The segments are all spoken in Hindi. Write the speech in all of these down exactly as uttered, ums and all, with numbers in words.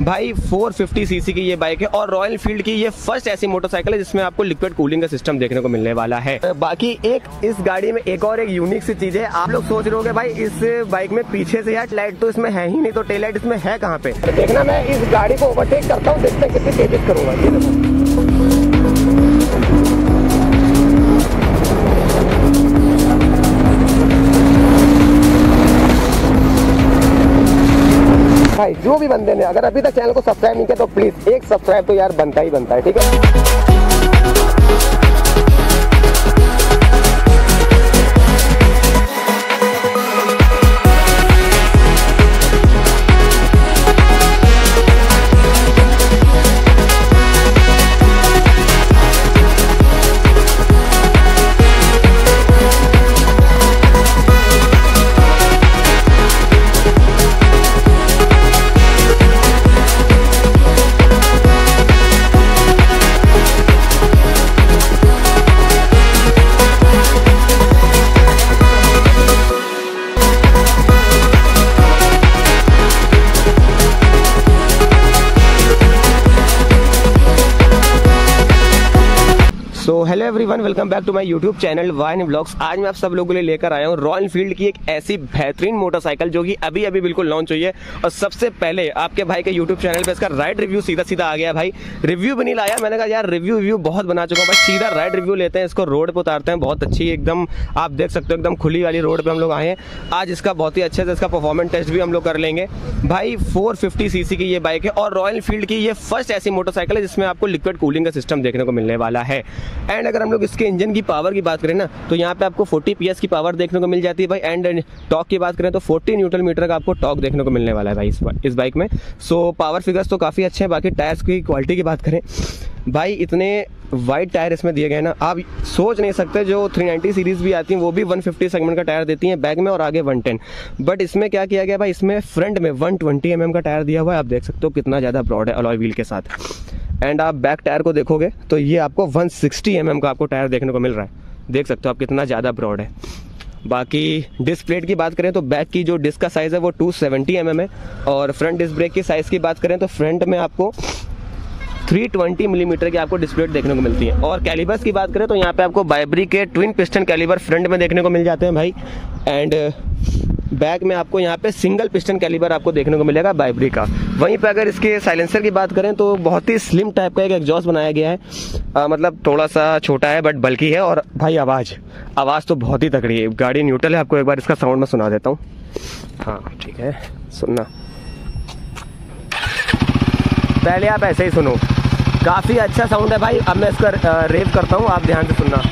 भाई फोर फिफ्टी सीसी की ये बाइक है और रॉयल एनफील्ड की ये फर्स्ट ऐसी मोटरसाइकिल है जिसमें आपको लिक्विड कूलिंग का सिस्टम देखने को मिलने वाला है। बाकी एक इस गाड़ी में एक और एक यूनिक सी चीज है। आप लोग सोच रहे होंगे भाई इस बाइक में पीछे से यार लाइट तो इसमें है ही नहीं, तो टेल लाइट इसमें है कहाँ पे। देखना मैं इस गाड़ी को ओवरटेक करता हूँ, देखते हैं कितनी तेज करूंगा। भाई जो भी बंदे ने अगर अभी तक चैनल को सब्सक्राइब नहीं किया तो प्लीज एक सब्सक्राइब तो यार बनता ही बनता है, ठीक है। तो hello everyone, welcome back to my YouTube channel wine vlogs. आज मैं आप सब लोगों के लिए लेकर आया हूँ रॉयल एनफील्ड की एक ऐसी बेहतरीन मोटरसाइकिल जो कि अभी अभी बिल्कुल लॉन्च हुई है। और सबसे पहले आपके भाई के यूट्यूब चैनल पे इसका राइड रिव्यू सीधा सीधा आ गया। भाई रिव्यू भी नहीं लाया, मैंने कहा यार रिव्यू रिव्यू बहुत बना चुका हूँ, भाई सीधा राइड रिव्यू लेते हैं, इसको रोड पर उतारते हैं। बहुत अच्छी एकदम आप देख सकते हो, एकदम खुली वाली रोड पर हम लोग आए हैं आज। इसका बहुत ही अच्छे से इसका परफॉर्मेंस टेस्ट भी हम लोग कर लेंगे। भाई फोर फिफ्टी सीसी की ये बाइक है और रॉयल एनफील्ड की ये फर्स्ट ऐसी मोटरसाइकिल है जिसमें आपको लिक्विड कूलिंग का सिस्टम देखने को मिलने वाला है। एंड अगर हम लोग इसके इंजन की पावर की बात करें ना तो यहाँ पे आपको फोर्टी पीएस की पावर देखने को मिल जाती है भाई। एंड टॉर्क की बात करें तो फोर्टी न्यूटन मीटर का आपको टॉर्क देखने को मिलने वाला है भाई इस, इस बाइक में। सो पावर फिगर्स तो काफ़ी अच्छे हैं। बाकी टायर्स की क्वालिटी की बात करें भाई, इतने वाइड टायर इसमें दिए गए ना, आप सोच नहीं सकते। जो थ्री नाइंटी सीरीज भी आती हैं वो भी वन फिफ्टी सेगमेंट का टायर देती हैं बैक में और आगे वन टेन। बट इसमें क्या किया गया भाई, इसमें फ्रंट में वन ट्वेंटी एम एम का टायर दिया हुआ है। आप देख सकते हो कितना ज़्यादा ब्रॉड है अलॉय व्हील के साथ। एंड आप बैक टायर को देखोगे तो ये आपको वन सिक्सटी एम एम का आपको टायर देखने को मिल रहा है। देख सकते हो आप कितना ज़्यादा ब्रॉड है। बाकी डिस्क प्लेट की बात करें तो बैक की जो डिस्क का साइज़ है वो टू सेवेंटी एम एम है। और फ्रंट डिस्क ब्रेक की साइज़ की बात करें तो फ्रंट में आपको थ्री ट्वेंटी मिलीमीटर की आपको डिस्क प्लेट देखने को मिलती है। और कैलिबर्स की बात करें तो यहाँ पे आपको बाइब्री के ट्विन पिस्टन कैलिबर फ्रंट में देखने को मिल जाते हैं भाई। एंड बैक में आपको यहाँ पे सिंगल पिस्टन कैलिबर आपको देखने को मिलेगा बाइब्री का। वहीं पे अगर इसके साइलेंसर की बात करें तो बहुत ही स्लिम टाइप का एक एग्जॉस्ट बनाया गया है। आ, मतलब थोड़ा सा छोटा है बट बल्कि है। और भाई आवाज़ आवाज़ तो बहुत ही तगड़ी है। गाड़ी न्यूट्रल है, आपको एक बार इसका साउंड मैं सुना देता हूँ। हाँ ठीक है, सुनना। पहले आप ऐसे ही सुनो, काफ़ी अच्छा साउंड है भाई। अब मैं इसका रेव करता हूँ, आप ध्यान से सुनना।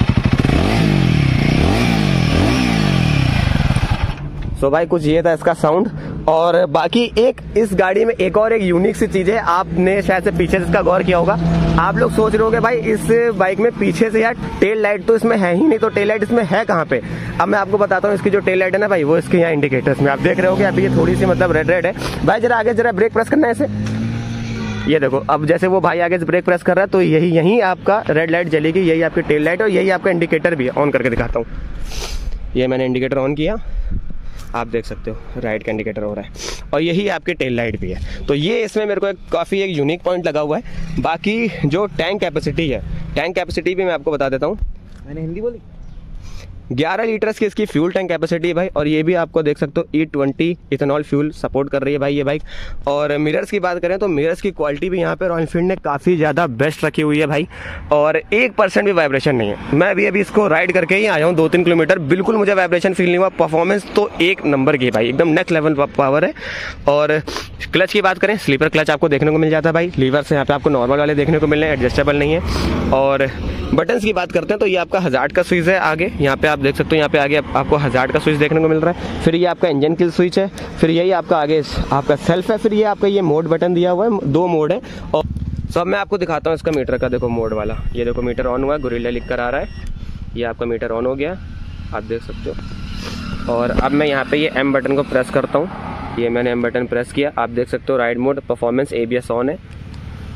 सो so भाई कुछ ये था इसका साउंड। और बाकी एक इस गाड़ी में एक और एक यूनिक सी चीज़ है, आपने शायद से पीछे से इसका गौर किया होगा। आप लोग सोच रहे होंगे भाई इस बाइक में पीछे से यार टेल लाइट तो इसमें है ही नहीं, तो टेल लाइट इसमें है कहाँ पे। अब मैं आपको बताता हूँ। इसकी जो टेल लाइट है ना भाई, वो इसके यहाँ इंडिकेटर्स में आप देख रहे होगे। अभी ये थोड़ी सी मतलब रेड रेड है भाई। जरा आगे जरा ब्रेक प्रेस करना है ऐसे, ये देखो। अब जैसे वो भाई आगे से ब्रेक प्रेस कर रहा है तो यही यही आपका रेड लाइट जलेगी, यही आपकी टेल लाइट और यही आपका इंडिकेटर भी है। ऑन करके दिखाता हूँ। ये मैंने इंडिकेटर ऑन किया, आप देख सकते हो राइट का इंडिकेटर हो रहा है और यही आपकी टेल लाइट भी है। तो ये इसमें मेरे को एक काफ़ी एक यूनिक पॉइंट लगा हुआ है। बाकी जो टैंक कैपेसिटी है, टैंक कैपेसिटी भी मैं आपको बता देता हूँ। मैंने हिंदी बोली। ग्यारह लीटर्स की इसकी फ्यूल टैंक कैपेसिटी है भाई। और ये भी आपको देख सकते हो E twenty ethanol fuel support कर रही है भाई ये बाइक। और मिरर्स की बात करें तो मिरर्स की क्वालिटी भी यहाँ पे रॉयल एनफील्ड ने काफ़ी ज़्यादा बेस्ट रखी हुई है भाई। और एक परसेंट भी वाइब्रेशन नहीं है। मैं अभी अभी इसको राइड करके ही आया हूँ दो तीन किलोमीटर, बिल्कुल मुझे वाइब्रेशन फील नहीं हुआ। परफॉर्मेंस तो एक नंबर की भाई, एकदम नेक्स्ट लेवल पावर है। और क्लच की बात करें, स्लीपर क्लच आपको देखने को मिल जाता है भाई। लीवर से यहाँ पे आपको नॉर्मल वाले देखने को मिल रहे हैं, एडजस्टेबल नहीं है। और बटन्स की बात करते हैं तो ये आपका हज़ार्ड का स्विच है आगे, यहाँ पे आप देख सकते हो। यहाँ पे आगे आपको हज़ार्ड का स्विच देखने को मिल रहा है। फिर ये आपका इंजन किल स्विच है। फिर यही आपका आगे आपका सेल्फ है। फिर ये आपका ये मोड बटन दिया हुआ है, दो मोड है। और सब मैं आपको दिखाता हूँ इसका मीटर का। देखो मोड वाला, ये देखो मीटर ऑन हुआ है, गोरिल्ला लिख कर आ रहा है। ये आपका मीटर ऑन हो गया, आप देख सकते हो। और अब मैं यहाँ पे ये एम बटन को प्रेस करता हूँ। ये मैंने एम बटन प्रेस किया, आप देख सकते हो ride mode, performance, ABS on है।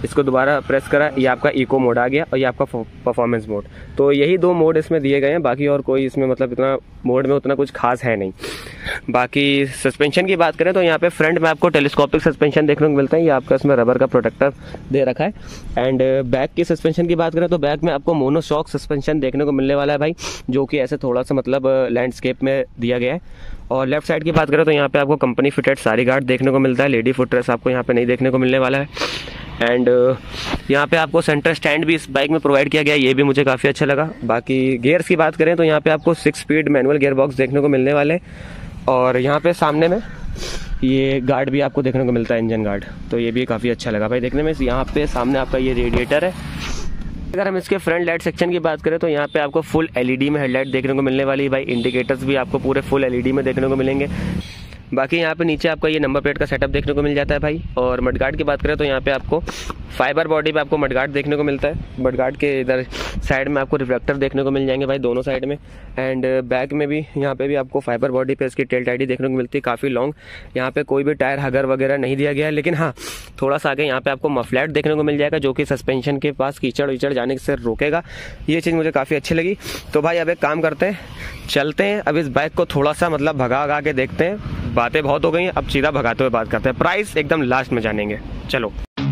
इसको दोबारा प्रेस करा, ये आपका इको मोड आ गया और ये आपका परफॉर्मेंस मोड। तो यही दो मोड इसमें दिए गए हैं, बाकी और कोई इसमें मतलब इतना मोड में उतना कुछ खास है नहीं। बाकी सस्पेंशन की बात करें तो यहाँ पे फ्रंट में आपको टेलीस्कोपिक सस्पेंशन देखने को मिलता है, ये आपका इसमें रबर का प्रोटेक्टर दे रखा है। एंड बैक की सस्पेंशन की बात करें तो बैक में आपको मोनोशॉक सस्पेंशन देखने को मिलने वाला है भाई, जो कि ऐसे थोड़ा सा मतलब लैंडस्केप में दिया गया है। और लेफ्ट साइड की बात करें तो यहाँ पे आपको कंपनी फिटेड सारी गार्ड देखने को मिलता है, लेडी फुटरेस्ट आपको यहाँ पे नहीं देखने को मिलने वाला है। एंड यहाँ पे आपको सेंटर स्टैंड भी इस बाइक में प्रोवाइड किया गया है, ये भी मुझे काफ़ी अच्छा लगा। बाकी गियर्स की बात करें तो यहाँ पे आपको six speed manual gear box देखने को मिलने वाले, और यहाँ पे सामने में ये गार्ड भी आपको देखने को मिलता है, इंजन गार्ड, तो ये भी काफ़ी अच्छा लगा भाई देखने में। यहाँ पे सामने आपका ये रेडिएटर है। अगर हम इसके फ्रंट लाइट सेक्शन की बात करें तो यहाँ पे आपको फुल एलईडी में हेडलाइट देखने को मिलने वाली है भाई, इंडिकेटर्स भी आपको पूरे फुल एलईडी में देखने को मिलेंगे। बाकी यहाँ पे नीचे आपका ये नंबर प्लेट का सेटअप देखने को मिल जाता है भाई। और मडगार्ड की बात करें तो यहाँ पे आपको फाइबर बॉडी पे आपको मडगार्ड देखने को मिलता है, मडगार्ड के इधर साइड में आपको रिफ्लेक्टर देखने को मिल जाएंगे भाई दोनों साइड में। एंड बैक में भी यहाँ पे भी आपको फाइबर बॉडी पे इसकी टेल टाइडी देखने को मिलती है, काफ़ी लॉन्ग। यहाँ पे कोई भी टायर हगर वगैरह नहीं दिया गया है, लेकिन हाँ थोड़ा सा आगे यहाँ पे आपको मफलैट देखने को मिल जाएगा, जो कि सस्पेंशन के पास कीचड़ वीचड़ जाने से रोकेगा। ये चीज़ मुझे काफ़ी अच्छी लगी। तो भाई अब एक काम करते हैं, चलते हैं अब इस बाइक को थोड़ा सा मतलब भगा भगा के देखते हैं। बातें बहुत हो गई हैं, अब सीधा भगाते हुए बात करते हैं, प्राइस एकदम लास्ट में जानेंगे। चलो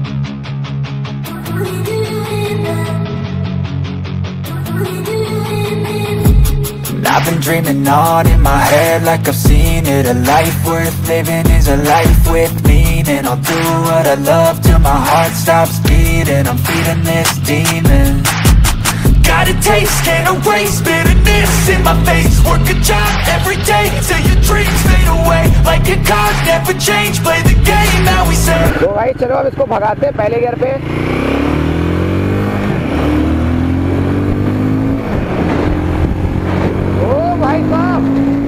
I've been dreaming on in my head like I've seen it. A life worth living is a life with meaning. I'll do what I love till my heart stops beating. I'm feeding this demon. Got a taste, can't erase bitterness in my face. Work a job every day till your dreams fade away. Like a card, never change, play the game that we say. तो भाई चलो अब इसको भगाते हैं पहले गियर पे। भाई साहब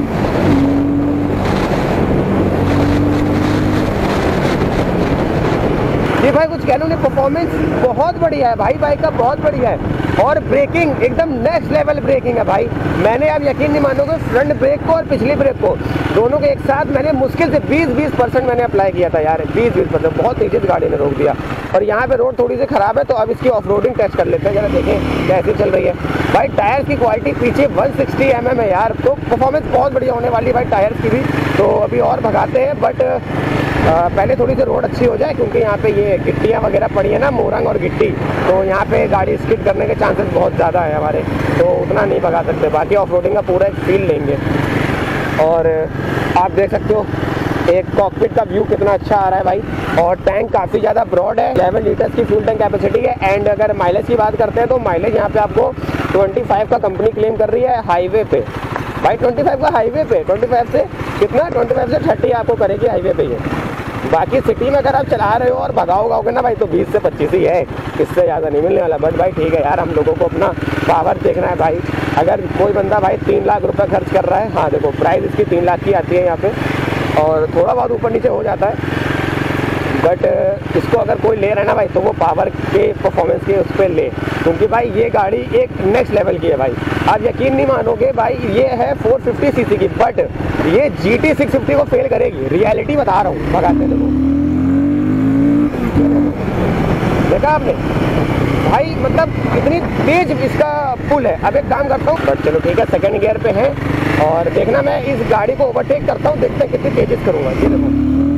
ये भाई कुछ कह लो नहीं, परफॉर्मेंस बहुत बढ़िया है भाई, बाइक का बहुत बढ़िया है। और ब्रेकिंग एकदम नेक्स्ट लेवल ब्रेकिंग है भाई। मैंने अब यकीन नहीं मानोगे, फ्रंट ब्रेक को और पिछली ब्रेक को दोनों के एक साथ मैंने मुश्किल से बीस बीस परसेंट मैंने अप्लाई किया था यार, बीस बीस परसेंट बहुत तेजी से गाड़ी ने रोक दिया। और यहाँ पे रोड थोड़ी सी खराब है, तो अब इसकी ऑफ रोडिंग टेस्ट कर लेते हैं, जरा देखें कैसी चल रही है। भाई टायर की क्वालिटी पीछे वन सिक्सटी एम एम है यार, तो परफॉर्मेंस बहुत बढ़िया होने वाली है भाई टायर्स की भी। तो अभी और भगाते हैं, बट आ, पहले थोड़ी सी रोड अच्छी हो जाए, क्योंकि यहाँ पे ये गिट्टियाँ वगैरह पड़ी है ना, मोरंग और गिट्टी, तो यहाँ पे गाड़ी स्किड करने के चांसेस बहुत ज़्यादा है हमारे, तो उतना नहीं भगा सकते। बाकी ऑफ रोडिंग का पूरा एक फील लेंगे। और आप देख सकते हो एक कॉकपिट का व्यू कितना अच्छा आ रहा है भाई। और टैंक काफ़ी ज़्यादा ब्रॉड है, इलेवन लीटर्स की फ्यूल टैंक कैपेसिटी है। एंड अगर माइलेज की बात करते हैं तो माइलेज यहाँ पे आपको पच्चीस का कंपनी क्लेम कर रही है हाईवे पे भाई, पच्चीस का हाईवे पे, पच्चीस से कितना पच्चीस से तीस आपको करेगी हाईवे पे ये। बाकी सिटी में अगर आप चला रहे हो और भगाओ गाओगे ना भाई, तो बीस से पच्चीस ही है, इससे ज़्यादा नहीं मिलने वाला। बट भाई ठीक है यार, हम लोगों को अपना पावर देखना है भाई। अगर कोई बंदा भाई तीन लाख रुपए खर्च कर रहा है, हाँ देखो प्राइस इसकी तीन लाख की आती है यहाँ पे, और थोड़ा बहुत ऊपर नीचे हो जाता है, बट इसको अगर कोई ले रहा है ना भाई, तो वो पावर के परफॉर्मेंस के उस पर ले, क्योंकि भाई ये गाड़ी एक नेक्स्ट लेवल की है भाई। आप यकीन नहीं मानोगे भाई, ये है फोर फिफ्टी सीसी की, बट ये जी टी सिक्स फिफ्टी को फेल करेगी, रियलिटी बता रहा हूँ। भगाते देखो, देखा आपने भाई, मतलब इतनी तेज इसका पुल है। अब एक काम करता हूँ, बट चलो ठीक है, सेकंड गियर पे है, और देखना मैं इस गाड़ी को ओवरटेक करता हूँ, देखते हैं कितनी तेजी करूँगा। ये देखो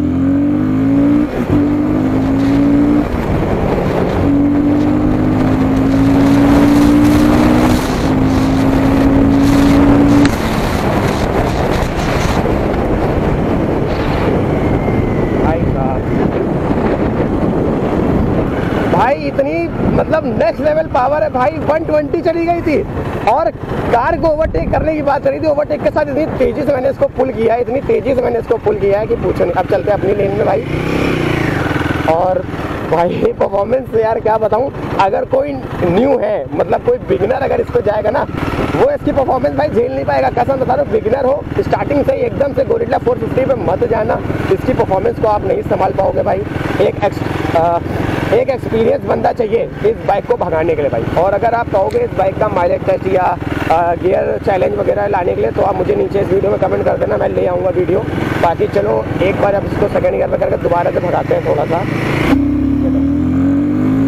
भाई, इतनी मतलब नेक्स्ट लेवल पावर है भाई। वन ट्वेंटी चली गई थी और कार को ओवरटेक करने की बात करी थी, ओवरटेक के साथ इतनी तेजी से मैंने इसको पुल किया है, इतनी तेजी से मैंने इसको पुल किया है कि पूछो नहीं। अब चलते हैं अपनी लेन में भाई। और भाई परफॉर्मेंस यार क्या बताऊं, अगर कोई न्यू है, मतलब कोई बिगिनर अगर इसको जाएगा ना, वो इसकी परफॉर्मेंस भाई झेल नहीं पाएगा। कसम बता रहा हूं, बिगिनर हो स्टार्टिंग से ही एकदम से गोरिल्ला फोर फिफ्टी पे मत जाना, इसकी परफॉर्मेंस को आप नहीं संभाल पाओगे भाई। एक एक्स आ, एक एक्सपीरियंस बंदा चाहिए इस बाइक को भगाने के लिए भाई। और अगर आप कहोगे इस बाइक का माइलेज टेस्ट या गियर चैलेंज वगैरह लाने के लिए, तो आप मुझे नीचे इस वीडियो में कमेंट कर देना, मैं ले आऊँगा वीडियो। बाकी चलो एक बार अब इसको सेकेंड गियर पर करके दोबारा से भगाते हैं थोड़ा सा।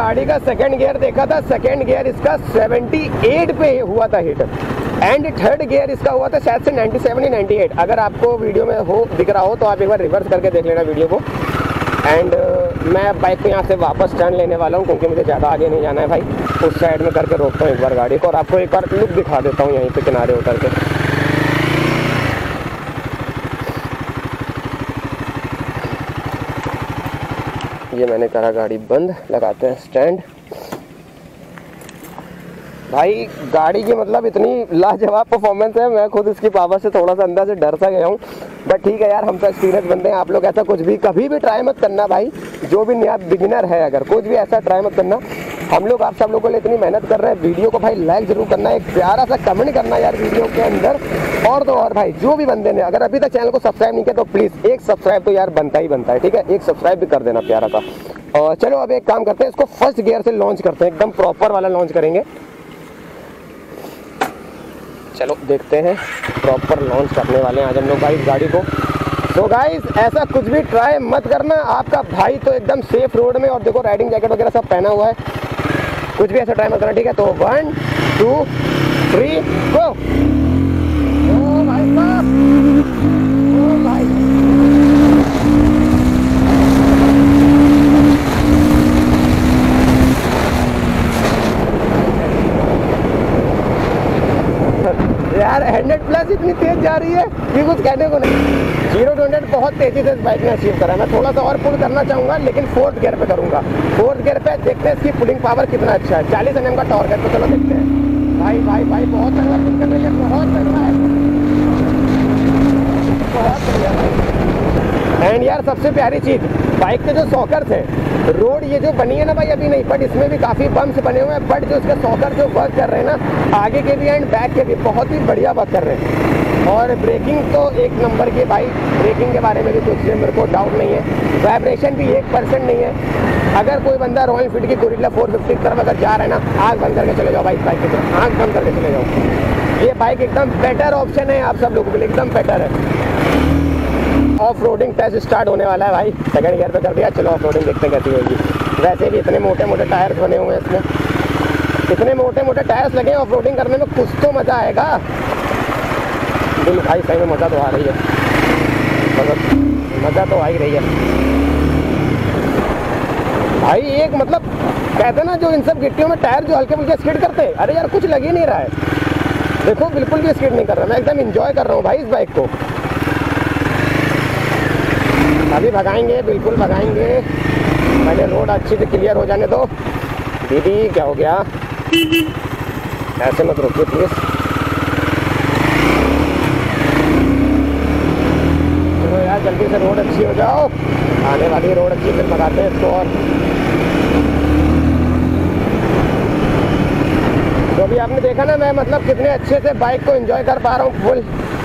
गाड़ी का सेकंड गियर देखा था, सेकंड गियर इसका अठहत्तर पे हुआ था हिट, एंड थर्ड गियर इसका हुआ था शायद से सत्तानवे या अट्ठानवे। अगर आपको वीडियो में हो दिख रहा हो तो आप एक बार रिवर्स करके देख लेना वीडियो को। एंड uh, मैं बाइक को यहाँ से वापस टर्न लेने वाला हूँ क्योंकि मुझे ज़्यादा आगे नहीं जाना है भाई। उस साइड में करके रोकता हूँ एक बार गाड़ी को और आपको एक बार लुक दिखा देता हूँ यहीं पे किनारे उतर के। ये मैंने करा गाड़ी बंद, लगाते हैं स्टैंड। भाई गाड़ी की मतलब इतनी लाजवाब परफॉर्मेंस है, मैं खुद इसकी पावर से थोड़ा सा अंदर से डर सा गया हूँ। बट ठीक है यार, हम तो एक्सपीरियंस बंदे हैं। आप लोग ऐसा कुछ भी कभी भी ट्राई मत करना भाई, जो भी नया बिगिनर है अगर कुछ भी ऐसा ट्राई मत करना। हम लोग आप सब लोगों के लिए इतनी मेहनत कर रहे हैं। वीडियो को भाई लाइक जरूर करना, एक प्यारा सा कमेंट करना यार वीडियो के अंदर। और तो और भाई जो भी बंदे ने अगर अभी तक चैनल को सब्सक्राइब नहीं किया तो प्लीज़ एक सब्सक्राइब तो यार बनता ही बनता है, ठीक है। एक सब्सक्राइब भी कर देना प्यारा सा। और चलो अब एक काम करते हैं, इसको फर्स्ट गियर से लॉन्च करते हैं, एकदम प्रॉपर वाला लॉन्च करेंगे। चलो देखते हैं, प्रॉपर लॉन्च करने वाले हैं आज हम लोग भाई गाड़ी को। तो गाइस ऐसा कुछ भी ट्राई मत करना, आपका भाई तो एकदम सेफ रोड में, और देखो राइडिंग जैकेट वगैरह सब पहना हुआ है, कुछ भी ऐसा ट्राई मत करना, ठीक है। तो वन टू थ्री गो। ओ भाई साहब, ओ भाई यार हंड्रेड प्लस इतनी तेज जा रही है कि कुछ कहने को नहीं। जीरो टू हंड्रेड बहुत तेजी से इस बाइक ने अचीव करा है। मैं थोड़ा सा और पुल करना चाहूँगा लेकिन फोर्थ गियर पे करूँगा। फोर्थ गियर पे देखते हैं इसकी पुलिंग पावर कितना अच्छा है। चालीस एन एम का टॉर्क है, तो चलो देखते हैं। भाई भाई भाई बहुत तगड़ा पुल कर रही है, बहुत तगड़ा है, बहुत बढ़िया भाई। एंड यार सबसे प्यारी चीज़, बाइक के जो सॉकर्स हैं, रोड ये जो बनी है ना भाई अभी नहीं, बट इसमें भी काफ़ी बम्प्स बने हुए हैं, बट जो इसके सॉकर जो वर्क कर रहे हैं ना आगे के भी एंड बैक के भी बहुत ही बढ़िया वर्क कर रहे हैं। और ब्रेकिंग तो एक नंबर की भाई, ब्रेकिंग के बारे में भी कुछ मेरे को डाउट नहीं है। वाइब्रेशन भी एक परसेंट नहीं है। अगर कोई बंदा रॉयल एनफील्ड की गोरिल्ला फोर फिफ्टी की तरफ अगर जा रहा है ना, आँख बंद करके चले जाओ भाई, बाइक की तरफ आँख बंद करके चले जाओ। ये बाइक एकदम बेटर ऑप्शन है आप सब लोगों के लिए, एकदम बेटर है। ऑफ रोडिंग टेस्ट स्टार्ट होने वाला है भाई, सेकंड गियर पे कर दिया। चलो ऑफ रोडिंग देखते हैं कैसी होगी। वैसे भी इतने मोटे मोटे टायर्स बने हुए हैं इसमें, इतने मोटे मोटे टायर्स लगे हैं, ऑफ रोडिंग करने में कुछ तो मज़ा आएगा। दिल भाई सही में मज़ा तो आ रही है, मतलब मज़ा तो आ ही रही है भाई। एक मतलब कहते हैं ना जो इन सब गिट्टियों में टायर जो हल्के फुल्के स्किड करते हैं, अरे यार कुछ लग ही नहीं रहा है। देखो बिल्कुल भी स्किड नहीं कर रहा, मैं एकदम इंजॉय कर रहा हूँ भाई इस बाइक को। अभी भगाएंगे, बिल्कुल भगाएंगे, पहले रोड अच्छी से क्लियर हो जाने दो। दीदी क्या हो गया, ऐसे मत रोकिए प्लीज़। चलो यार जल्दी से रोड अच्छी हो जाओ, आने वाली रोड अच्छी, फिर भगाते हैं इसको। और तो अभी आपने देखा ना मैं मतलब कितने अच्छे से बाइक को एंजॉय कर पा रहा हूँ फुल।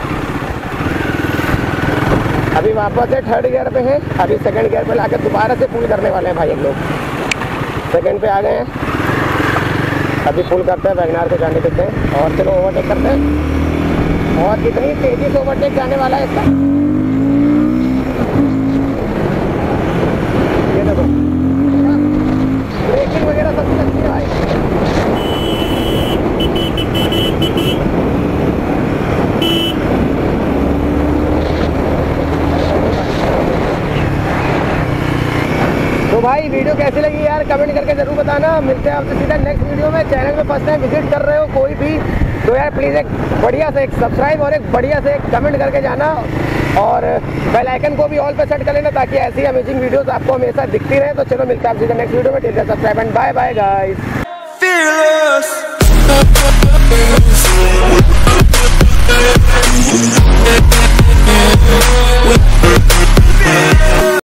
अभी वापस से थर्ड गियर पे है, अभी सेकंड गियर पे लाकर दोबारा से पुल करने वाले हैं भाई हम लोग। सेकंड पे आ गए हैं, अभी पुल करते हैं, वैगनार को जाने देते हैं और चलो ओवरटेक करते हैं। और कितनी तेज़ी से ओवरटेक जाने वाला है इसका, ये देखो ब्रेकिंग वगैरह सब कुछ अच्छी है भाई। तो भाई वीडियो कैसी लगी यार कमेंट करके जरूर बताना। मिलते हैं आपसे सीधा नेक्स्ट वीडियो में। चैनल में फर्स्ट टाइम विजिट कर रहे हो कोई भी तो यार प्लीज़ एक बढ़िया से एक सब्सक्राइब और एक बढ़िया से एक कमेंट करके जाना, और बेल आइकन को भी ऑल पे सेट कर लेना ताकि ऐसी अमेजिंग वीडियोस आपको हमेशा दिखती रहे। तो चलो मिलते हैं आपसे सीधा नेक्स्ट वीडियो में। Till then subscribe and bye bye guys.